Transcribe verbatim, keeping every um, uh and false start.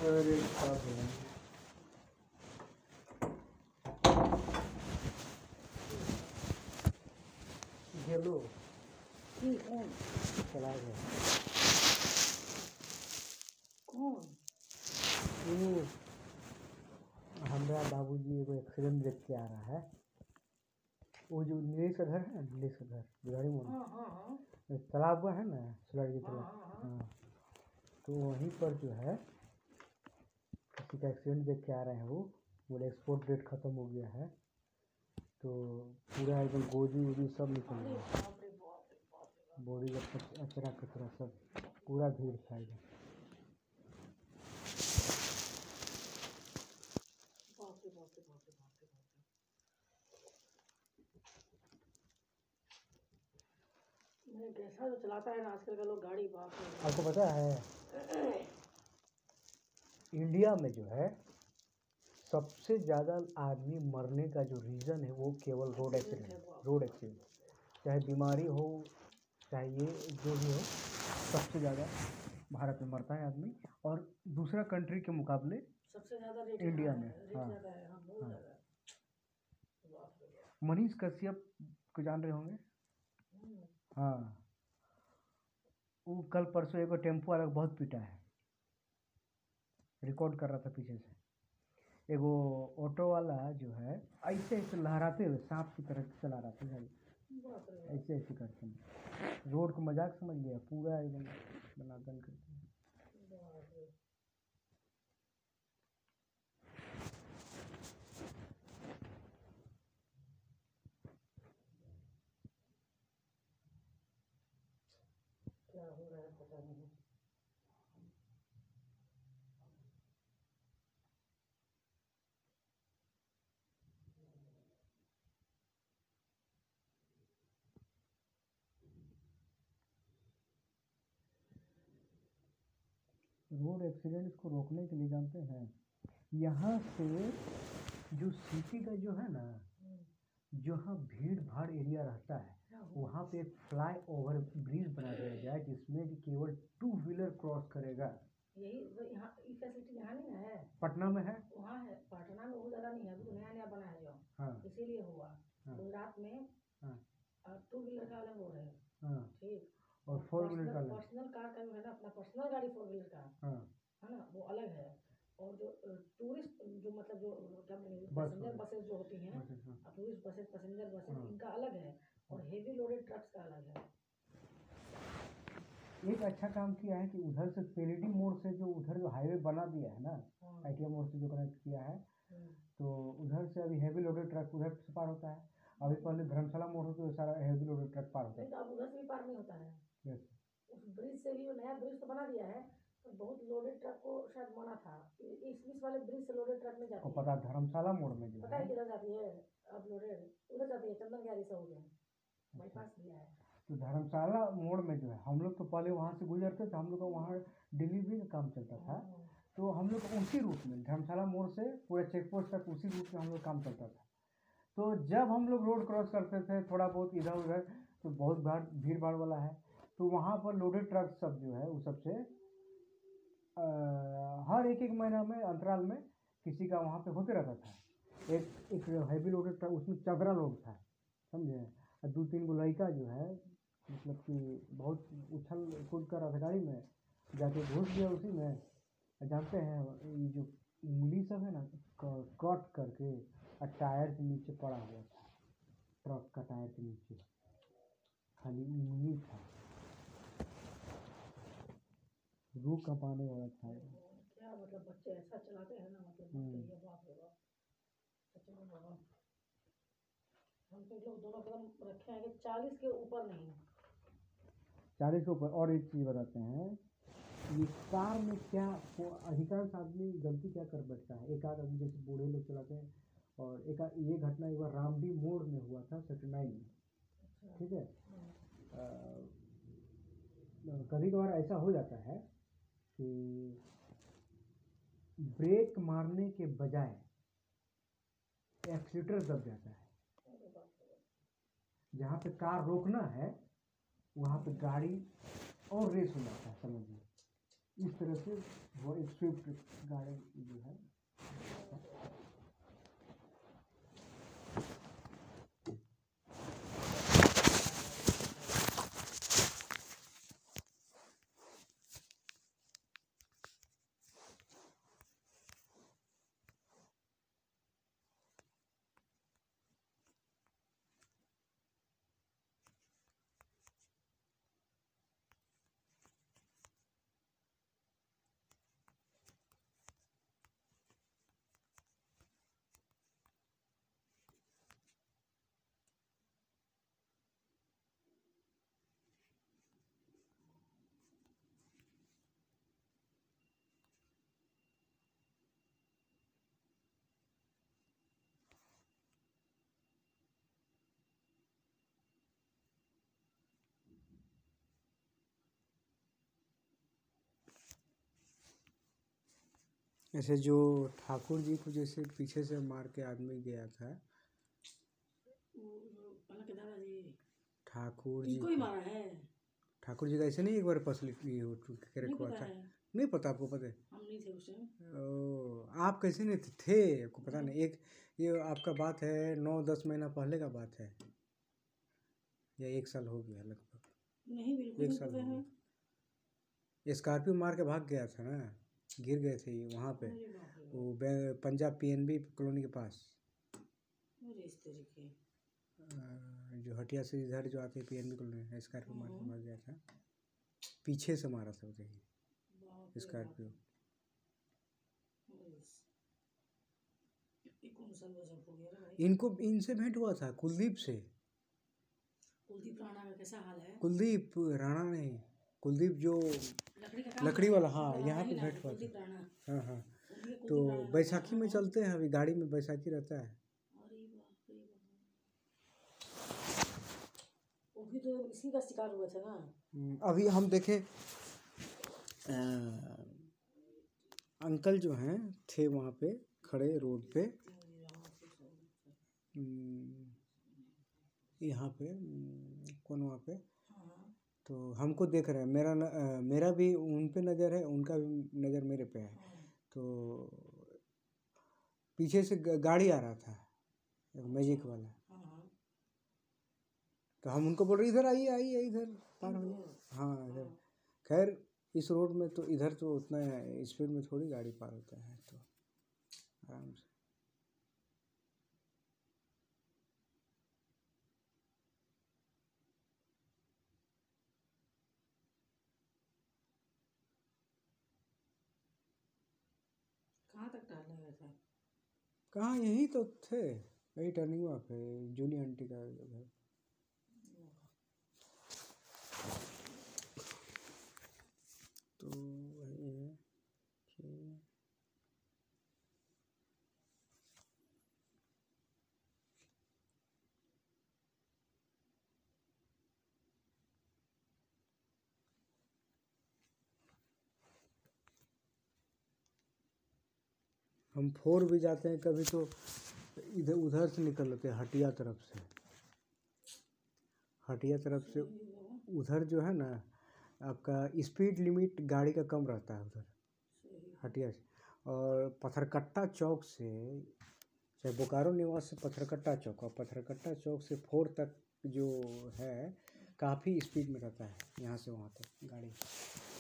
अरे खराब हो गया। ये लो चला गया। कौन? वो हमारा बाबूजी एगो एक्सीडेंट देख के आ रहा है। वो जो नीलेश का घर है ना, नीलेश का घर बिहारी मोड़ हाँ हाँ हाँ तालाब हुआ है ना, सुलड़ की हाँ तरफ। हाँ हाँ, तो वहीं पर जो है किसी का एक्सीडेंट देख के आ रहे हैं। वो बोले एक्सपोर्ट डेट ख़त्म हो गया है, तो पूरा एकदम गोदी वोदी सब निकल अरे गया, बाप रे बाप रे बाप रे बाप बॉडी का कचरा कचरा सब पूरा भीड़ था एकदम। बाप रे बाप रे बाप रे बाप रे बाप रे। मैं कैसा जो चलाता है ना आजकल का लोग गाड़ी, बाप रे बाप। आपको पता है इंडिया में जो है सबसे ज़्यादा आदमी मरने का जो रीज़न है वो केवल रोड एक्सीडेंट है एक्सीडेंट बाप। रोड एक्सीडेंट, चाहे बीमारी हो चाहे ये जो भी हो, सबसे ज़्यादा भारत में मरता है आदमी। और दूसरा कंट्री के मुकाबले सबसे ज्यादा रेट इंडिया यहाँ में। है, रेट हाँ ज्यादा है, हाँ बहुत हाँ। ज्यादा है। बाप रे बाप। मनीष कश्यप को जान रहे होंगे। हम्म, हाँ, वो कल परसों एगो टेम्पो वाला को बहुत पीटा है, रिकॉर्ड कर रहा था पीछे से। एगो ऑटो वाला जो है ऐसे ऐसे लहराते हुए सांप की तरह चला रहा था गाड़ी, बाप रे बाप। ऐसे ऐसे करके रोड को मजाक समझ लिया, पूरा एकदम बनादन करके। बाप रे। क्या हो रहा है पता नहीं। रोड एक्सीडेंट्स को रोकने के लिए जानते हैं, यहाँ से जो सिटी का जो है ना, जहाँ भीड़ भाड़ एरिया रहता है वहाँ पे एक फ्लाई ओवर ब्रिज बना दिया जाए जिसमें कि केवल टू व्हीलर क्रॉस करेगा। यही वो यहाँ ये फैसिलिटी यहाँ नहीं ना है, पटना में है। वहाँ है, पटना में वो ज़्यादा नहीं है, अभी तो नया नया बना है जो, हाँ इसीलिए हुआ। हाँ गुजरात में हाँ टू व्हीलर का अलग हो रहा है, हाँ, ठीक, और फोर व्हीलर का अलग। पर्सनल कार का जो है ना, अपना पर्सनल गाड़ी फोर व्हीलर का हाँ है ना, वो अलग है। और जो टूरिस्ट जो मतलब जो क्या बोलेंगे बस पैसेंजर बसेस जो होती हैं, बस, हाँ। टूरिस्ट बसेस पैसेंजर बसेस हाँ। इनका अलग है, और हेवी लोडेड ट्रक्स का अलग है। एक अच्छा काम किया है कि उधर से पेरिडी मोड़ से जो उधर जो हाईवे बना दिया है ना, हाँ, आईटीआई मोड़ से जो कनेक्ट किया है, हम्म, तो उधर से अभी हैवी लोडेड ट्रक उधर से पार होता है। अभी पहले धर्मशाला मोड़ होते सारा हैवी लोडेड ट्रक पार होता नहीं तो है। अब उधर से भी पार नहीं होता है, यस, उस ब्रिज से भी, वो नया ब्रिज तो बना दिया है, पर बहुत लोडेड ट्रक को शायद मना था, इस बीच वाले ब्रिज से लोडेड ट्रक नहीं आपको जाती है। पता धर्मशाला मोड़ में जो पता है, है किधर जाती है अब लोडेड? उधर जाती है चंदन गैरी से हो गया, बाईपास दिया है। तो धर्मशाला मोड़ में जो है हम लोग तो पहले वहाँ से गुजरते थे, हम लोग का वहाँ डिलीवरी का काम चलता था, तो हम लोग उसी रूट में धर्मशाला मोड़ से पूरे चेक पोस्ट तक उसी रूट में हम लोग काम चलता था। तो जब हम लोग रोड क्रॉस करते थे थोड़ा बहुत इधर उधर, तो बहुत भाड़ भीड़ भाड़ वाला है, तो वहाँ पर लोडेड ट्रक सब जो है वो सबसे हर एक एक महीना में अंतराल में किसी का वहाँ पे होते रहता था। एक एक हैवी लोडेड ट्रक, उसमें चदरा लोग था, समझे, और दो तीन गो लड़का जो है मतलब कि बहुत उछल कूद कर रहा था गाड़ी में, जाके घुस गया उसी में। जानते हैं ये जो उंगली सब है ना, कट करके और टायर के नीचे पड़ा हुआ था, ट्रक का टायर के नीचे खाली उंगली था, रूह कपाने वाला था। क्या मतलब बच्चे ऐसा चलाते हैं ना, मतलब मत कहिए, बाप रे बाप, सच में बाबा। हम तो लोग दोनों कदम रखे हैं कि चालीस के ऊपर नहीं। चालीस के ऊपर। और एक चीज़ बताते हैं, ये कार में क्या अधिकांश आदमी गलती क्या कर बैठता है, एक आध आदमी जैसे बूढ़े लोग चलाते हैं। और एक ये घटना एक बार रामडी मोड़ में हुआ था सेक्टर में, ठीक है। कभी कभार ऐसा हो जाता है कि ब्रेक मारने के बजाय एक्सीलेटर दब जाता है, जहाँ पे कार रोकना है वहाँ पे गाड़ी और रेस हो जाता है, समझिए। इस तरह से वो एक स्विफ्ट गाड़ी जो है। ऐसे जो ठाकुर जी को जैसे पीछे से मार के आदमी गया था, दादाजी ठाकुर जी इनको ही को- मारा है। ठाकुर जी का ऐसे नहीं एक बार पसली ये हो क्रैक नहीं हुआ पता था? है, नहीं पता आपको? पता है? हम नहीं थे उस टाइम। ओ, आप कैसे नहीं थे, थे आपको पता नहीं। एक ये आपका बात है नौ दस महीना पहले का बात है, या एक साल हो गया लगभग। नहीं बिल्कुल एक नहीं साल पता हो है। गया। स्कॉर्पियो मार के भाग गया था ना, गिर गए थे ये वहाँ पे, अरे बाप रे वो बे- पंजाब पीएनबी कॉलोनी के पास। बाप, अरे इस तरीके। अ, जो हटिया से इधर जो आते हैं पीएनबी कॉलोनी, स्कॉर्पियो मार के हम्म। भाग गया था। पीछे से मारा था देखिए बाप रे स्कॉर्पियो। बाप। अरे इस- ये कौन सा गजब हो गया रे भाई। इनको इनसे भेंट हुआ था, कुलदीप से। कुलदीप राणा का कैसा हाल है? कुलदीप राणा नहीं, कुलदीप जो लकड़ी का काम लकड़ी है? वाला, हाँ, कुलदीप यहाँ राणा पे ही भेंट नाम है, हुआ था। कुलदीप राणा। हाँ हाँ, उनके तो कुलदीप राणा का बैसाखी में हाँ। चलते हैं, अभी गाड़ी में बैसाखी रहता है। अरे बाप रे बाप। वो भी तो इसी का शिकार हुआ था ना। हम्म, अभी हम देखे अ, अंकल जो हैं थे वहाँ पे खड़े रोड पे, हम्म, यहाँ पे, हम्म, कौन वहाँ पे, हाँ तो हमको देख रहे हैं। मेरा न, अ, मेरा भी उन पे नज़र है, उनका भी नज़र मेरे पे है। हाँ। तो पीछे से ग- गाड़ी आ रहा था, एक मैजिक वाला। हाँ हाँ। तो हम उनको बोल रहे इधर आइए आइए इधर पार होइए। हाँ इधर। खैर इस रोड में तो इधर तो उतना स्पीड में थोड़ी गाड़ी पार होता है, तो आराम से। कहाँ तक टहलने गए थे? कहाँ, यहीं तो थे, वही टर्निंग वहाँ पे जूली आंटी का घर। तो वही है कि हम फोर भी जाते हैं कभी तो इधर उधर से निकल लेते हैं, हटिया तरफ से। हटिया तरफ से उधर जो है ना, आपका स्पीड लिमिट गाड़ी का कम रहता है उधर हटिया से। और पत्थरकट्टा चौक से, चाहे बोकारो निवास से पत्थरकट्टा चौक, और पत्थरकट्टा चौक से फोर तक जो है काफ़ी स्पीड में रहता है, यहाँ से वहाँ तक गाड़ी।